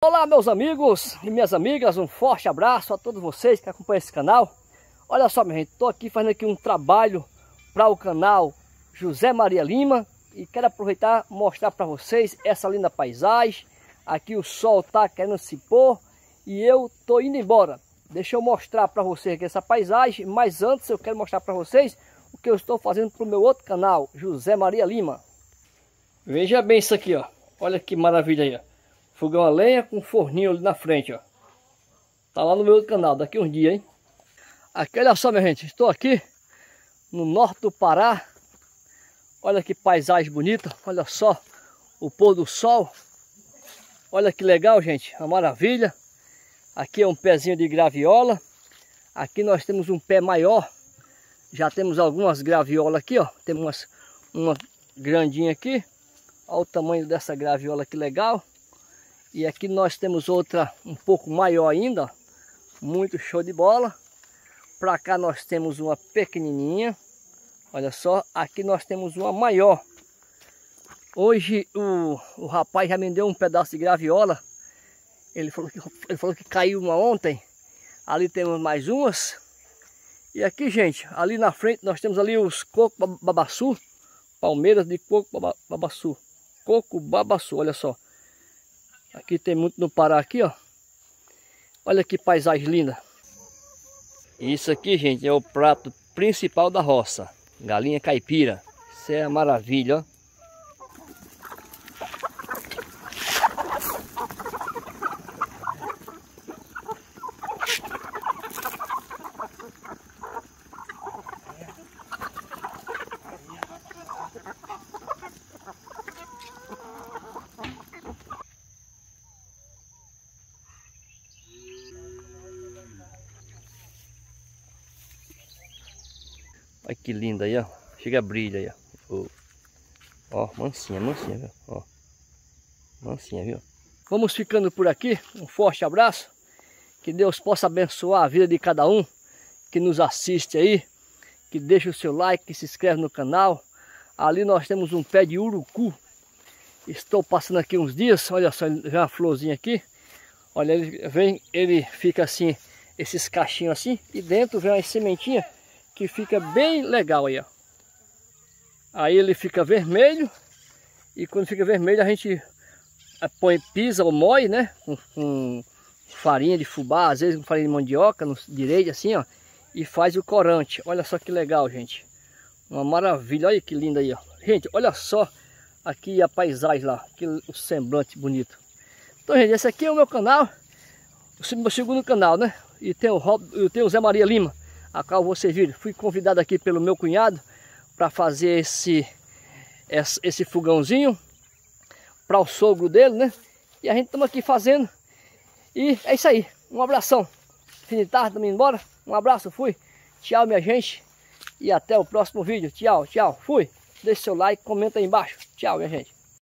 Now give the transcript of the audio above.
Olá meus amigos e minhas amigas, um forte abraço a todos vocês que acompanham esse canal. Olha só minha gente, estou aqui fazendo aqui um trabalho para o canal José Maria Lima e quero aproveitar e mostrar para vocês essa linda paisagem. Aqui o sol está querendo se pôr e eu estou indo embora. Deixa eu mostrar para vocês aqui essa paisagem, mas antes eu quero mostrar para vocês o que eu estou fazendo para o meu outro canal, José Maria Lima. Veja bem isso aqui, ó. Olha que maravilha aí, ó. Fogão a lenha com forninho ali na frente, ó. Tá lá no meu outro canal, daqui uns dias, hein. Aqui, olha só, minha gente. Estou aqui no norte do Pará. Olha que paisagem bonita. Olha só o pôr do sol. Olha que legal, gente. Uma maravilha. Aqui é um pezinho de graviola. Aqui nós temos um pé maior. Já temos algumas graviolas aqui, ó. Temos uma grandinha aqui. Olha o tamanho dessa graviola, que legal. E aqui nós temos outra um pouco maior ainda, ó. Muito show de bola. Para cá nós temos uma pequenininha. Olha só, aqui nós temos uma maior. Hoje o rapaz já me deu um pedaço de graviola. Ele falou que caiu uma ontem. Ali temos mais umas. E aqui, gente, ali na frente nós temos ali os coco babaçu. Palmeiras de coco babaçu. Coco babaçu, olha só. Aqui tem muito no Pará aqui, ó. Olha que paisagem linda. Isso aqui, gente, é o prato principal da roça. Galinha caipira. Isso é uma maravilha, ó. Olha que linda aí, ó. Chega a brilha aí, ó. Ó, mansinha, viu? Ó. Mansinha, viu? Vamos ficando por aqui. Um forte abraço. Que Deus possa abençoar a vida de cada um que nos assiste aí. Que deixa o seu like, que se inscreve no canal. Ali nós temos um pé de urucu. Estou passando aqui uns dias. Olha só, vem uma florzinha aqui. Olha, ele fica assim, esses cachinhos assim. E dentro vem uma sementinha que fica bem legal aí, ó. Aí ele fica vermelho. E quando fica vermelho a gente pisa ou moe, né? Com farinha de fubá, às vezes com farinha de mandioca, no direito assim, ó. E faz o corante. Olha só que legal, gente. Uma maravilha, olha que linda aí, ó. Gente, olha só aqui a paisagem lá, o semblante bonito. Então, gente, esse aqui é o meu canal, o meu segundo canal, né? E tem o Zé Maria Lima, a qual vocês viram. Fui convidado aqui pelo meu cunhado para fazer esse fogãozinho para o sogro dele, né? E a gente estamos aqui fazendo. E é isso aí. Um abração. Fim de tarde, estamos indo embora. Um abraço, fui. Tchau, minha gente. E até o próximo vídeo. Tchau, tchau. Fui. Deixe seu like, comenta aí embaixo. Tchau, minha gente.